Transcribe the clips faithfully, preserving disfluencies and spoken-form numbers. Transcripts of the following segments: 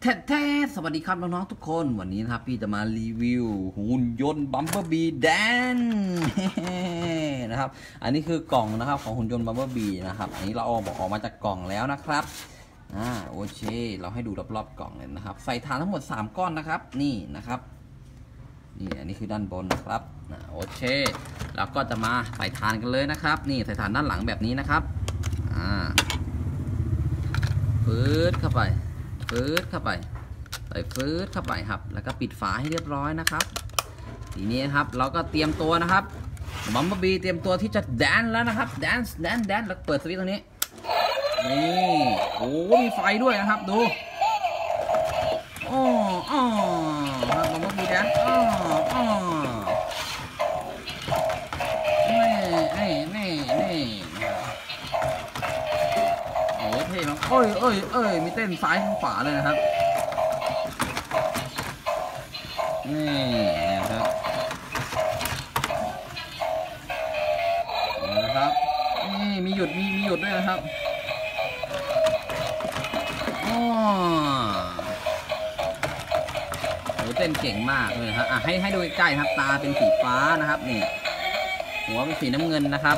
แท้ๆสวัสดีครับน้องๆทุกคนวันนี้นะครับพี่จะมารีวิวหุ่นยนต์บัมเบอร์บีแดนนะครับอันนี้คือกล่องนะครับของหุ่นยนต์บัมเบอร์บีนะครับอันนี้เราเอาออกมาจากกล่องแล้วนะครับอ่าโอเคเราให้ดูรอบๆกล่องเลยนะครับใส่ฐานทั้งหมดสามก้อนนะครับนี่นะครับนี่อันนี้คือด้านบนนะครับโอเคแล้วก็จะมาใส่ฐานกันเลยนะครับนี่ใส่ฐานด้านหลังแบบนี้นะครับอ่าฟืดเข้าไปฟืดเข้าไปใส่ฟืดเข้าไปครับแล้วก็ปิดฝาให้เรียบร้อยนะครับทีนี้ครับเราก็เตรียมตัวนะครับบัมเบอร์บีเตรียมตัวที่จะแดนแล้วนะครับแดนซ์แดนแดนแล้วเปิดสวิตช์ตรงนี้นี่โอ้มีไฟด้วยนะครับดูอ๋ออ๋อบัมเบอร์บีแดนอ๋ออ๋อนี่นี่นี่นี่โอ้เท่มากเอ้ยเอ้ยเอ้ยมีเต้นซ้ายข้างขวาเลยนะครับนี่นะครับนะครับนี่มีหยุดมีมีหยุดด้วยนะครับอ๋อโหเต้นเก่งมากเลยครับอ่ะให้ให้ดูใกล้ๆครับตาเป็นสีฟ้านะครับนี่หัวเป็นสีน้ำเงินนะครับ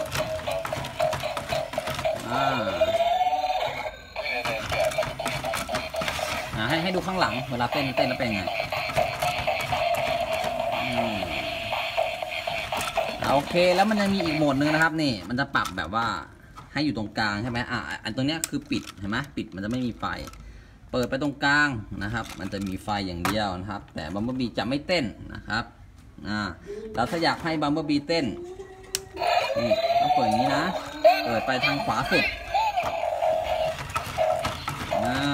อ่าให้ให้ดูข้างหลังเวลาเต้นเต้นแล้วเป็นไงโอเคแล้วมันยังมีอีกโหมดนึงนะครับนี่มันจะปรับแบบว่าให้อยู่ตรงกลางใช่ไหมอ่ะอันตรงนี้คือปิดเห็นไหมปิดมันจะไม่มีไฟเปิดไปตรงกลางนะครับมันจะมีไฟอย่างเดียวนะครับแต่บัมเบอร์บีจะไม่เต้นนะครับอ่าแล้วถ้าอยากให้บัมเบอร์บีเต้นนี่ต้องเปิดอย่างนี้นะเปิดไปทางขวาสุดอ่า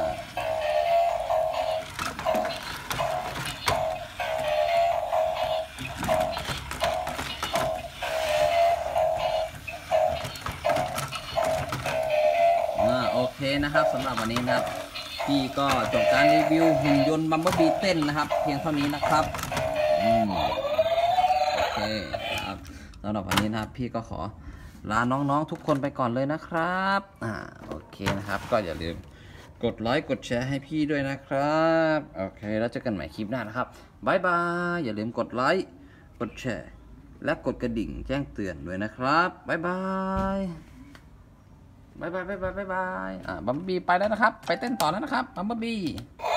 โอเคนะครับสำหรับวันนี้นะครับพี่ก็จบการรีวิวหุ่นยนต์บัมเบอร์บีเต้นนะครับเพียงเท่านี้นะครับอืมโอเคครับสำหรับวันนี้นะครับพี่ก็ขอลาน้องๆทุกคนไปก่อนเลยนะครับอ่าโอเคนะครับก็อย่าลืมกดไลค์กดแชร์ให้พี่ด้วยนะครับโอเคแล้วเจอกันใหม่คลิปหน้านะครับบ๊ายบายอย่าลืมกดไลค์กดแชร์และกดกระดิ่งแจ้งเตือนด้วยนะครับบ๊ายบายบายบายบายบายบายบายอ่าบัมเบอร์บีไปแล้วนะครับไปเต้นต่อแล้วนะครับบัมเบอร์บี